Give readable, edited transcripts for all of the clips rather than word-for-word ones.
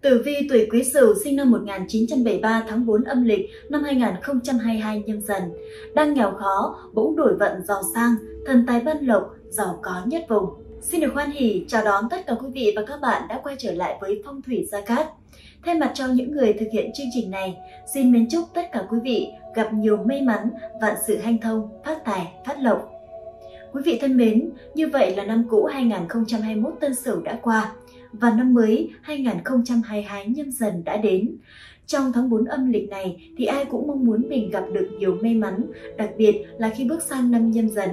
Tử vi tuổi Quý Sửu sinh năm 1973 tháng 4 âm lịch năm 2022 Nhâm Dần. Đang nghèo khó, bỗng đổi vận giàu sang, thần tài ban lộc, giàu có nhất vùng. Xin được hoan hỉ chào đón tất cả quý vị và các bạn đã quay trở lại với Phong thủy Gia Cát. Thay mặt cho những người thực hiện chương trình này, xin mến chúc tất cả quý vị gặp nhiều may mắn, vạn sự hanh thông, phát tài, phát lộc. Quý vị thân mến, như vậy là năm cũ 2021 Tân Sửu đã qua và năm mới 2022 Nhâm Dần đã đến. Trong tháng 4 âm lịch này thì ai cũng mong muốn mình gặp được nhiều may mắn, đặc biệt là khi bước sang năm Nhâm Dần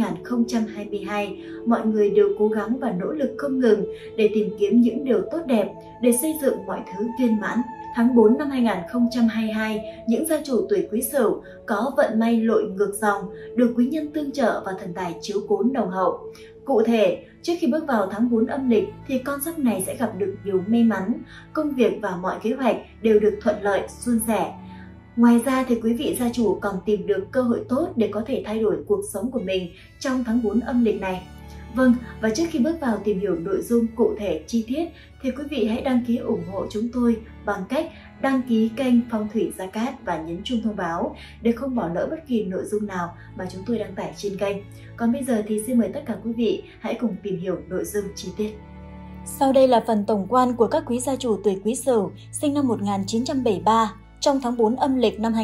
2022, mọi người đều cố gắng và nỗ lực không ngừng để tìm kiếm những điều tốt đẹp, để xây dựng mọi thứ viên mãn. Tháng 4 năm 2022, những gia chủ tuổi Quý Sửu có vận may lội ngược dòng, được quý nhân tương trợ và thần tài chiếu cố nồng hậu. Cụ thể, trước khi bước vào tháng 4 âm lịch thì con giáp này sẽ gặp được nhiều may mắn, công việc và mọi kế hoạch đều được thuận lợi, suôn sẻ. Ngoài ra thì quý vị gia chủ còn tìm được cơ hội tốt để có thể thay đổi cuộc sống của mình trong tháng 4 âm lịch này. Vâng, và trước khi bước vào tìm hiểu nội dung cụ thể chi tiết thì quý vị hãy đăng ký ủng hộ chúng tôi bằng cách đăng ký kênh Phong thủy Gia Cát và nhấn chuông thông báo để không bỏ lỡ bất kỳ nội dung nào mà chúng tôi đăng tải trên kênh. Còn bây giờ thì xin mời tất cả quý vị hãy cùng tìm hiểu nội dung chi tiết. Sau đây là phần tổng quan của các quý gia chủ tuổi Quý Sửu sinh năm 1973. Trong tháng 4 âm lịch năm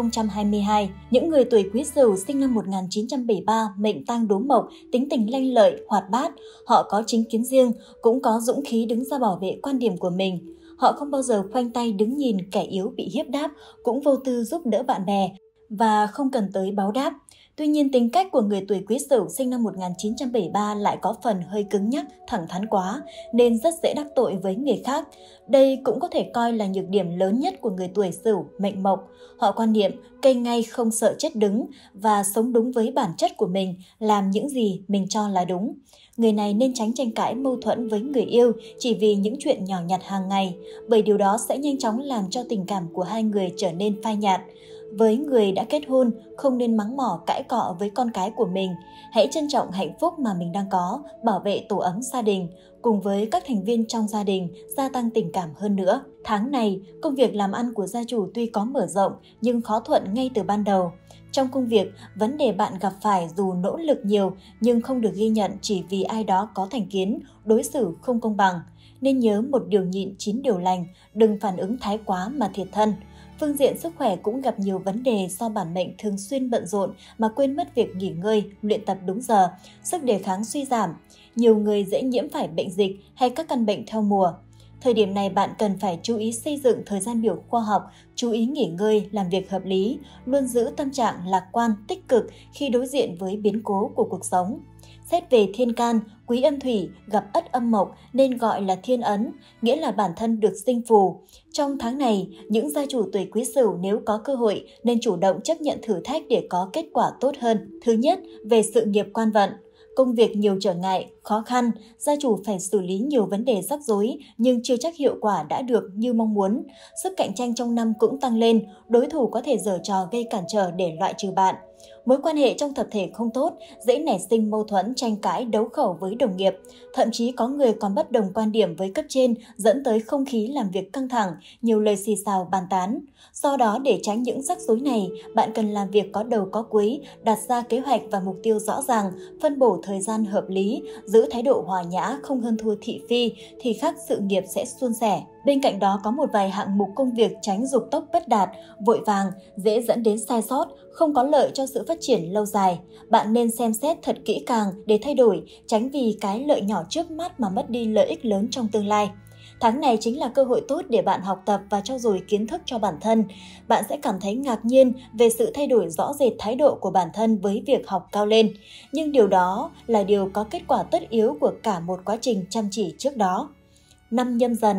2022, những người tuổi Quý Sửu sinh năm 1973 mệnh tang đố mộc, tính tình lanh lợi, hoạt bát. Họ có chính kiến riêng, cũng có dũng khí đứng ra bảo vệ quan điểm của mình. Họ không bao giờ khoanh tay đứng nhìn kẻ yếu bị hiếp đáp, cũng vô tư giúp đỡ bạn bè và không cần tới báo đáp. Tuy nhiên, tính cách của người tuổi Quý Sửu sinh năm 1973 lại có phần hơi cứng nhắc, thẳng thắn quá, nên rất dễ đắc tội với người khác. Đây cũng có thể coi là nhược điểm lớn nhất của người tuổi Sửu mệnh mộc. Họ quan niệm cây ngay không sợ chết đứng và sống đúng với bản chất của mình, làm những gì mình cho là đúng. Người này nên tránh tranh cãi mâu thuẫn với người yêu chỉ vì những chuyện nhỏ nhặt hàng ngày, bởi điều đó sẽ nhanh chóng làm cho tình cảm của hai người trở nên phai nhạt. Với người đã kết hôn, không nên mắng mỏ cãi cọ với con cái của mình. Hãy trân trọng hạnh phúc mà mình đang có, bảo vệ tổ ấm gia đình. Cùng với các thành viên trong gia đình, gia tăng tình cảm hơn nữa. Tháng này, công việc làm ăn của gia chủ tuy có mở rộng nhưng khó thuận ngay từ ban đầu. Trong công việc, vấn đề bạn gặp phải dù nỗ lực nhiều nhưng không được ghi nhận chỉ vì ai đó có thành kiến, đối xử không công bằng. Nên nhớ một điều nhịn 9 điều lành, đừng phản ứng thái quá mà thiệt thân. Phương diện sức khỏe cũng gặp nhiều vấn đề do bản mệnh thường xuyên bận rộn mà quên mất việc nghỉ ngơi, luyện tập đúng giờ, sức đề kháng suy giảm. Nhiều người dễ nhiễm phải bệnh dịch hay các căn bệnh theo mùa. Thời điểm này bạn cần phải chú ý xây dựng thời gian biểu khoa học, chú ý nghỉ ngơi, làm việc hợp lý, luôn giữ tâm trạng lạc quan, tích cực khi đối diện với biến cố của cuộc sống. Xét về thiên can, Quý Âm Thủy gặp Ất Âm Mộc nên gọi là thiên ấn, nghĩa là bản thân được sinh phù. Trong tháng này, những gia chủ tuổi Quý Sửu nếu có cơ hội nên chủ động chấp nhận thử thách để có kết quả tốt hơn. Thứ nhất, về sự nghiệp quan vận. Công việc nhiều trở ngại, khó khăn, gia chủ phải xử lý nhiều vấn đề rắc rối nhưng chưa chắc hiệu quả đã được như mong muốn. Sức cạnh tranh trong năm cũng tăng lên, đối thủ có thể giở trò gây cản trở để loại trừ bạn. Mối quan hệ trong tập thể không tốt, dễ nảy sinh mâu thuẫn, tranh cãi, đấu khẩu với đồng nghiệp. Thậm chí có người còn bất đồng quan điểm với cấp trên, dẫn tới không khí làm việc căng thẳng, nhiều lời xì xào bàn tán. Do đó, để tránh những rắc rối này, bạn cần làm việc có đầu có cuối, đặt ra kế hoạch và mục tiêu rõ ràng, phân bổ thời gian hợp lý, giữ thái độ hòa nhã, không hơn thua thị phi, thì khắc sự nghiệp sẽ suôn sẻ. Bên cạnh đó có một vài hạng mục công việc tránh dục tốc bất đạt, vội vàng, dễ dẫn đến sai sót, không có lợi cho sự phát triển lâu dài. Bạn nên xem xét thật kỹ càng để thay đổi, tránh vì cái lợi nhỏ trước mắt mà mất đi lợi ích lớn trong tương lai. Tháng này chính là cơ hội tốt để bạn học tập và trau dồi kiến thức cho bản thân. Bạn sẽ cảm thấy ngạc nhiên về sự thay đổi rõ rệt thái độ của bản thân với việc học cao lên. Nhưng điều đó là điều có kết quả tất yếu của cả một quá trình chăm chỉ trước đó. Năm Nhâm Dần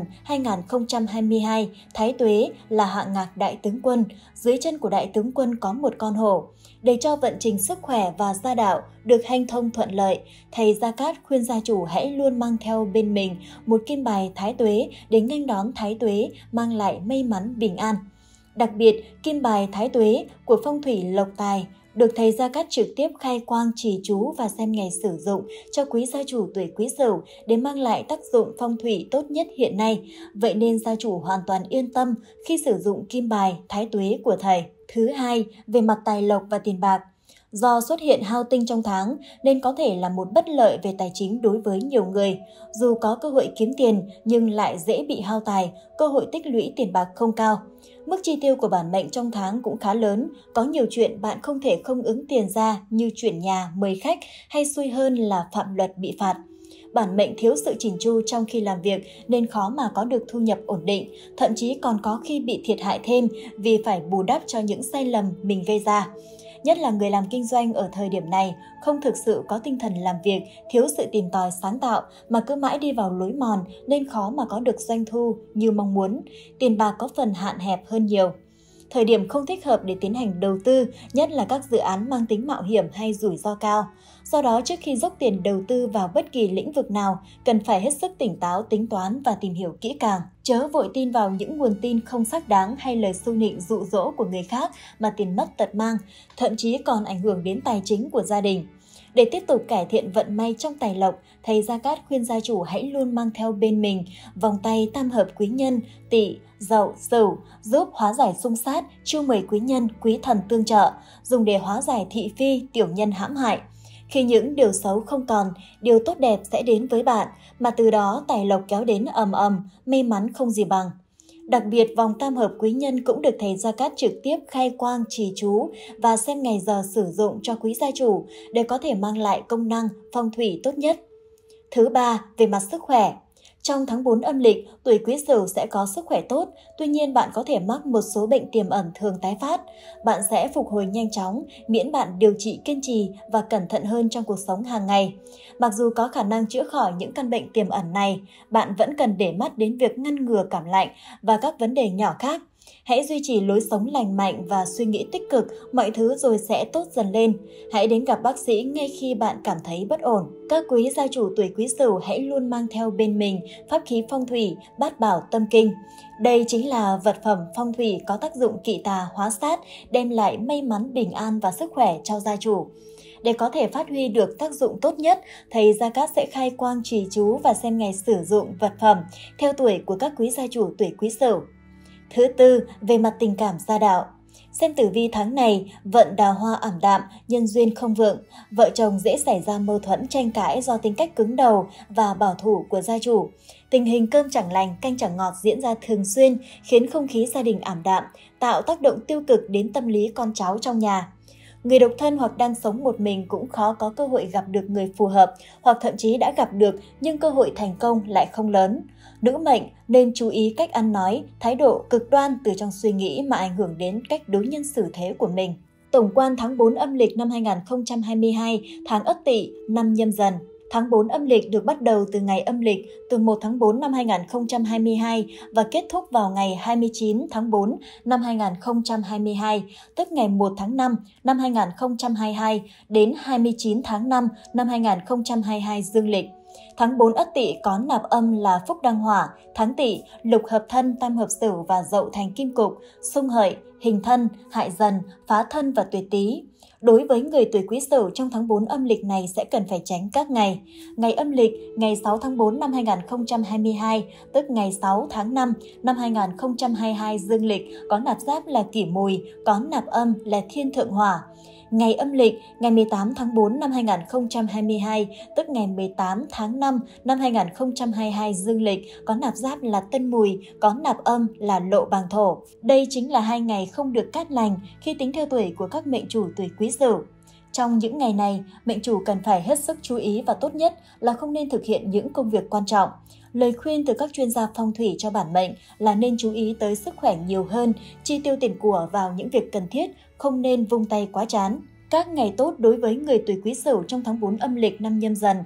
2022, Thái Tuế là hạng ngạc đại tướng quân, dưới chân của đại tướng quân có một con hổ. Để cho vận trình sức khỏe và gia đạo được hanh thông thuận lợi, thầy Gia Cát khuyên gia chủ hãy luôn mang theo bên mình một kim bài Thái Tuế để nghênh đón Thái Tuế mang lại may mắn bình an. Đặc biệt, kim bài Thái Tuế của phong thủy lộc tài được thầy Gia Cát trực tiếp khai quang trì chú và xem ngày sử dụng cho quý gia chủ tuổi Quý Sửu để mang lại tác dụng phong thủy tốt nhất hiện nay. Vậy nên gia chủ hoàn toàn yên tâm khi sử dụng kim bài thái tuế của thầy. Thứ hai, về mặt tài lộc và tiền bạc. Do xuất hiện hao tinh trong tháng nên có thể là một bất lợi về tài chính đối với nhiều người. Dù có cơ hội kiếm tiền nhưng lại dễ bị hao tài, cơ hội tích lũy tiền bạc không cao. Mức chi tiêu của bản mệnh trong tháng cũng khá lớn, có nhiều chuyện bạn không thể không ứng tiền ra như chuyển nhà, mời khách hay xui hơn là phạm luật bị phạt. Bản mệnh thiếu sự chỉn chu trong khi làm việc nên khó mà có được thu nhập ổn định, thậm chí còn có khi bị thiệt hại thêm vì phải bù đắp cho những sai lầm mình gây ra. Nhất là người làm kinh doanh ở thời điểm này, không thực sự có tinh thần làm việc, thiếu sự tìm tòi sáng tạo mà cứ mãi đi vào lối mòn nên khó mà có được doanh thu như mong muốn. Tiền bạc có phần hạn hẹp hơn nhiều. Thời điểm không thích hợp để tiến hành đầu tư, nhất là các dự án mang tính mạo hiểm hay rủi ro cao. Do đó, trước khi dốc tiền đầu tư vào bất kỳ lĩnh vực nào, cần phải hết sức tỉnh táo, tính toán và tìm hiểu kỹ càng. Chớ vội tin vào những nguồn tin không xác đáng hay lời xu nịnh dụ dỗ của người khác mà tiền mất tật mang, thậm chí còn ảnh hưởng đến tài chính của gia đình. Để tiếp tục cải thiện vận may trong tài lộc, thầy Gia Cát khuyên gia chủ hãy luôn mang theo bên mình vòng tay tam hợp quý nhân, Tỵ, Dậu, Sửu, giúp hóa giải xung sát, chiêu mời quý nhân, quý thần tương trợ, dùng để hóa giải thị phi, tiểu nhân hãm hại. Khi những điều xấu không còn, điều tốt đẹp sẽ đến với bạn, mà từ đó tài lộc kéo đến ầm ầm, may mắn không gì bằng. Đặc biệt, vòng tam hợp quý nhân cũng được thầy Gia Cát trực tiếp khai quang trì chú và xem ngày giờ sử dụng cho quý gia chủ để có thể mang lại công năng phong thủy tốt nhất. Thứ ba, về mặt sức khỏe. Trong tháng 4 âm lịch, tuổi Quý Sửu sẽ có sức khỏe tốt, tuy nhiên bạn có thể mắc một số bệnh tiềm ẩn thường tái phát. Bạn sẽ phục hồi nhanh chóng, miễn bạn điều trị kiên trì và cẩn thận hơn trong cuộc sống hàng ngày. Mặc dù có khả năng chữa khỏi những căn bệnh tiềm ẩn này, bạn vẫn cần để mắt đến việc ngăn ngừa cảm lạnh và các vấn đề nhỏ khác. Hãy duy trì lối sống lành mạnh và suy nghĩ tích cực, mọi thứ rồi sẽ tốt dần lên. Hãy đến gặp bác sĩ ngay khi bạn cảm thấy bất ổn. Các quý gia chủ tuổi Quý Sửu hãy luôn mang theo bên mình pháp khí phong thủy, bát bảo tâm kinh. Đây chính là vật phẩm phong thủy có tác dụng kỵ tà hóa sát, đem lại may mắn, bình an và sức khỏe cho gia chủ. Để có thể phát huy được tác dụng tốt nhất, thầy Gia Cát sẽ khai quang trì chú và xem ngày sử dụng vật phẩm theo tuổi của các quý gia chủ tuổi Quý Sửu. Thứ tư, về mặt tình cảm gia đạo. Xem tử vi tháng này, vận đào hoa ảm đạm, nhân duyên không vượng, vợ chồng dễ xảy ra mâu thuẫn tranh cãi do tính cách cứng đầu và bảo thủ của gia chủ. Tình hình cơm chẳng lành, canh chẳng ngọt diễn ra thường xuyên, khiến không khí gia đình ảm đạm, tạo tác động tiêu cực đến tâm lý con cháu trong nhà. Người độc thân hoặc đang sống một mình cũng khó có cơ hội gặp được người phù hợp, hoặc thậm chí đã gặp được nhưng cơ hội thành công lại không lớn. Nữ mệnh nên chú ý cách ăn nói, thái độ cực đoan từ trong suy nghĩ mà ảnh hưởng đến cách đối nhân xử thế của mình. Tổng quan tháng 4 âm lịch năm 2022, tháng Ất Tỵ, năm Nhâm Dần. Tháng 4 âm lịch được bắt đầu từ ngày âm lịch từ 1 tháng 4 năm 2022 và kết thúc vào ngày 29 tháng 4 năm 2022, tức ngày 1 tháng 5 năm 2022 đến 29 tháng 5 năm 2022 dương lịch. Tháng 4 Ất Tỵ có nạp âm là Phúc Đăng Hỏa, tháng Tỵ, Lục hợp thân, Tam hợp Sửu và Dậu thành Kim Cục, xung hợi, hình thân, hại dần, phá thân và tuyệt tý. Đối với người tuổi Quý Sửu trong tháng 4 âm lịch này sẽ cần phải tránh các ngày. Ngày âm lịch, ngày 6 tháng 4 năm 2022, tức ngày 6 tháng 5 năm 2022 dương lịch, có nạp giáp là Kỷ Mùi, có nạp âm là Thiên Thượng Hỏa. Ngày âm lịch, ngày 18 tháng 4 năm 2022, tức ngày 18 tháng 5 năm 2022 dương lịch, có nạp giáp là Tân Mùi, có nạp âm là Lộ Bàng Thổ. Đây chính là 2 ngày không được cát lành khi tính theo tuổi của các mệnh chủ tuổi Quý Sửu. Trong những ngày này, mệnh chủ cần phải hết sức chú ý và tốt nhất là không nên thực hiện những công việc quan trọng. Lời khuyên từ các chuyên gia phong thủy cho bản mệnh là nên chú ý tới sức khỏe nhiều hơn, chi tiêu tiền của vào những việc cần thiết, không nên vung tay quá chán. Các ngày tốt đối với người tuổi Quý Sửu trong tháng 4 âm lịch năm Nhâm Dần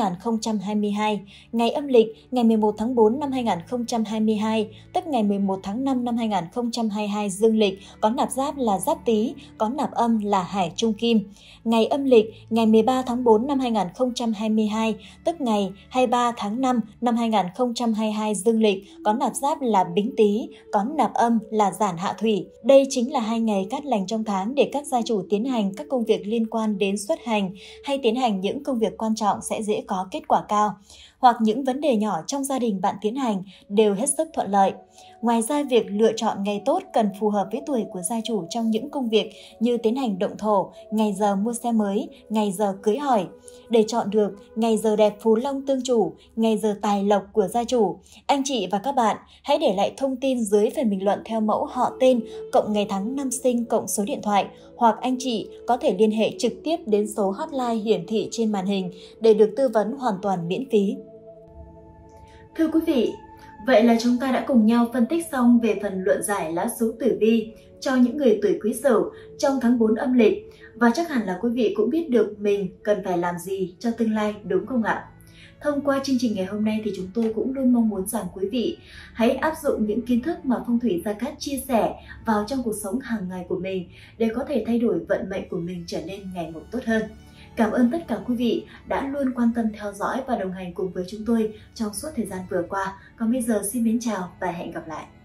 2022. Ngày âm lịch, ngày 11 tháng 4 năm 2022, tức ngày 11 tháng 5 năm 2022 dương lịch, có nạp giáp là Giáp Tý, có nạp âm là Hải Trung Kim. Ngày âm lịch, ngày 13 tháng 4 năm 2022, tức ngày 23 tháng 5 năm 2022 dương lịch, có nạp giáp là Bính Tý, có nạp âm là Giản Hạ Thủy. Đây chính là 2 ngày cát lành trong tháng để các gia chủ tiến hành các các công việc liên quan đến xuất hành hay tiến hành những công việc quan trọng sẽ dễ có kết quả cao, hoặc những vấn đề nhỏ trong gia đình bạn tiến hành đều hết sức thuận lợi. Ngoài ra, việc lựa chọn ngày tốt cần phù hợp với tuổi của gia chủ trong những công việc như tiến hành động thổ, ngày giờ mua xe mới, ngày giờ cưới hỏi. Để chọn được ngày giờ đẹp phú long tương chủ, ngày giờ tài lộc của gia chủ, anh chị và các bạn hãy để lại thông tin dưới phần bình luận theo mẫu họ tên, cộng ngày tháng năm sinh, cộng số điện thoại, hoặc anh chị có thể liên hệ trực tiếp đến số hotline hiển thị trên màn hình để được tư vấn hoàn toàn miễn phí. Thưa quý vị, vậy là chúng ta đã cùng nhau phân tích xong về phần luận giải lá số tử vi cho những người tuổi Quý Sửu trong tháng 4 âm lịch, và chắc hẳn là quý vị cũng biết được mình cần phải làm gì cho tương lai, đúng không ạ? Thông qua chương trình ngày hôm nay thì chúng tôi cũng luôn mong muốn rằng quý vị hãy áp dụng những kiến thức mà Phong thủy Gia Cát chia sẻ vào trong cuộc sống hàng ngày của mình để có thể thay đổi vận mệnh của mình trở nên ngày một tốt hơn. Cảm ơn tất cả quý vị đã luôn quan tâm theo dõi và đồng hành cùng với chúng tôi trong suốt thời gian vừa qua. Còn bây giờ xin mến chào và hẹn gặp lại.